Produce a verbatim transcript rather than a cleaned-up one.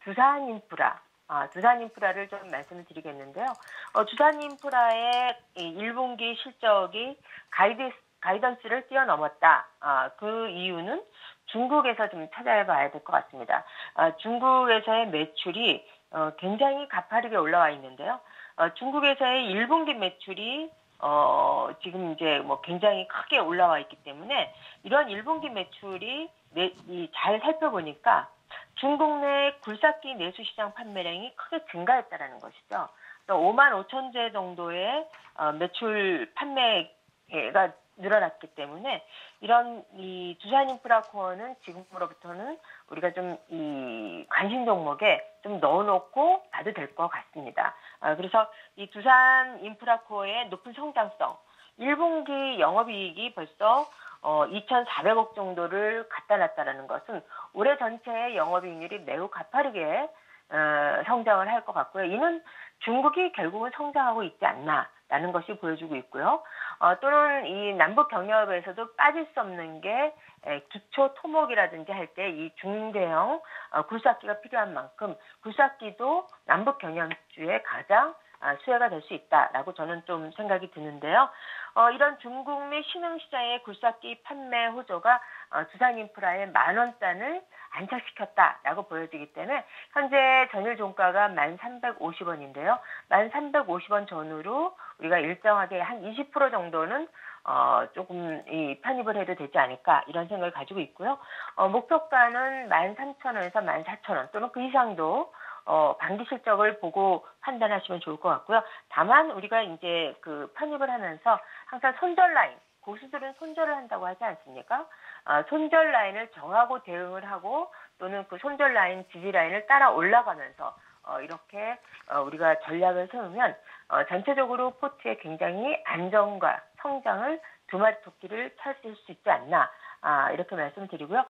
두산인프라, 아, 두산인프라를 좀 말씀을 드리겠는데요. 어, 두산인프라의 일 분기 실적이 가이드, 가이던스를 뛰어넘었다. 아, 그 이유는 중국에서 좀 찾아봐야 될 것 같습니다. 아, 중국에서의 매출이 어, 굉장히 가파르게 올라와 있는데요. 어, 중국에서의 일 분기 매출이 어, 지금 이제 뭐 굉장히 크게 올라와 있기 때문에 이런 일 분기 매출이 내, 이, 잘 살펴보니까 중국 내 굴삭기 내수시장 판매량이 크게 증가했다라는 것이죠. 오만 오천 대 정도의 어, 매출 판매가 늘어났기 때문에 이런 이 두산인프라코어는 지금으로부터는 우리가 좀 이 관심 종목에 좀 넣어놓고 봐도 될 것 같습니다. 아, 그래서 이 두산인프라코어의 높은 성장성, 일 분기 영업이익이 벌써 어, 이천사백억 정도를 갖다 놨다라는 것은 올해 전체의 영업이익률이 매우 가파르게 어, 성장을 할 것 같고요. 이는 중국이 결국은 성장하고 있지 않나라는 것이 보여주고 있고요. 어, 또는 이 남북 경협에서도 빠질 수 없는 게 에, 기초 토목이라든지 할 때 이 중대형 어, 굴삭기가 필요한 만큼 굴삭기도 남북 경협주의 가장 아, 수혜가 될 수 있다라고 저는 좀 생각이 드는데요. 어, 이런 중국 내 신흥시장의 굴삭기 판매 호조가 어, 두산인프라의 만원단을 안착시켰다라고 보여지기 때문에 현재 전일 종가가 만 삼백오십 원인데요. 만 삼백오십 원 전후로 우리가 일정하게 한 이십 퍼센트 정도는 어, 조금 이 편입을 해도 되지 않을까 이런 생각을 가지고 있고요. 어, 목표가는 만 삼천 원에서 만 사천 원 또는 그 이상도 어, 반기 실적을 보고 판단하시면 좋을 것 같고요. 다만 우리가 이제 그 편입을 하면서 항상 손절 라인, 고수들은 손절을 한다고 하지 않습니까? 아, 손절 라인을 정하고 대응을 하고 또는 그 손절 라인, 지지 라인을 따라 올라가면서 어, 이렇게 어, 우리가 전략을 세우면 어, 전체적으로 포트에 굉장히 안정과 성장을 두 마리 토끼를 찾을 수 있지 않나 아, 이렇게 말씀드리고요.